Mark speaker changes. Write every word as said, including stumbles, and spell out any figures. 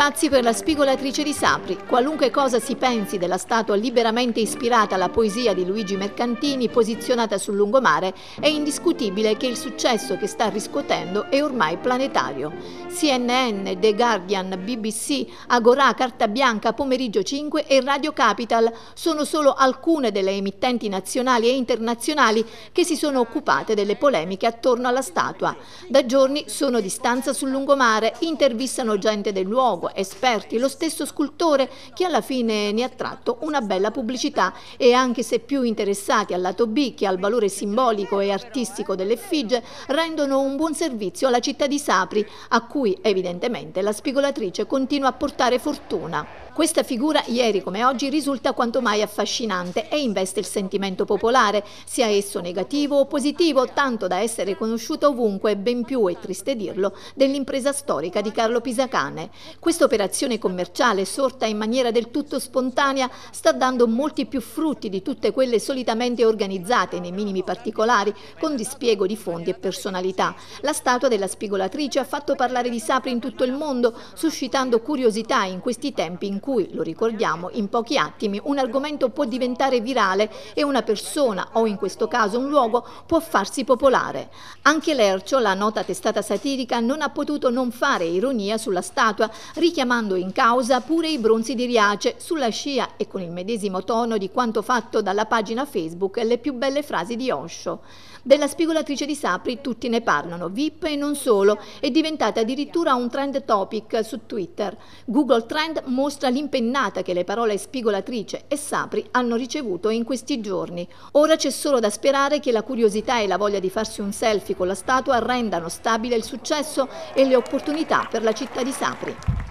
Speaker 1: Pazzi per la spigolatrice di Sapri. Qualunque cosa si pensi della statua liberamente ispirata alla poesia di Luigi Mercantini posizionata sul lungomare, è indiscutibile che il successo che sta riscuotendo è ormai planetario. C N N, The Guardian, B B C, Agorà, Carta Bianca, Pomeriggio cinque e Radio Capital sono solo alcune delle emittenti nazionali e internazionali che si sono occupate delle polemiche attorno alla statua. Da giorni sono di stanza sul lungomare, intervistano gente del luogo, esperti, lo stesso scultore che alla fine ne ha tratto una bella pubblicità e anche se più interessati al lato B che al valore simbolico e artistico dell'effigie, rendono un buon servizio alla città di Sapri, a cui evidentemente la spigolatrice continua a portare fortuna. Questa figura ieri come oggi risulta quanto mai affascinante e investe il sentimento popolare, sia esso negativo o positivo, tanto da essere conosciuta ovunque, ben più, è triste dirlo, dell'impresa storica di Carlo Pisacane. Questa operazione commerciale, sorta in maniera del tutto spontanea, sta dando molti più frutti di tutte quelle solitamente organizzate nei minimi particolari, con dispiego di fondi e personalità. La statua della spigolatrice ha fatto parlare di Sapri in tutto il mondo, suscitando curiosità in questi tempi in cui, lo ricordiamo, in pochi attimi un argomento può diventare virale e una persona, o in questo caso un luogo, può farsi popolare. Anche Lercio, la nota testata satirica, non ha potuto non fare ironia sulla statua, richiamando in causa pure i bronzi di Riace, sulla scia e con il medesimo tono di quanto fatto dalla pagina Facebook Le più belle frasi di Osho. Della spigolatrice di Sapri tutti ne parlano, V I P e non solo, è diventata addirittura un trend topic su Twitter. Google Trend mostra l'impennata che le parole spigolatrice e Sapri hanno ricevuto in questi giorni. Ora c'è solo da sperare che la curiosità e la voglia di farsi un selfie con la statua rendano stabile il successo e le opportunità per la città di Sapri.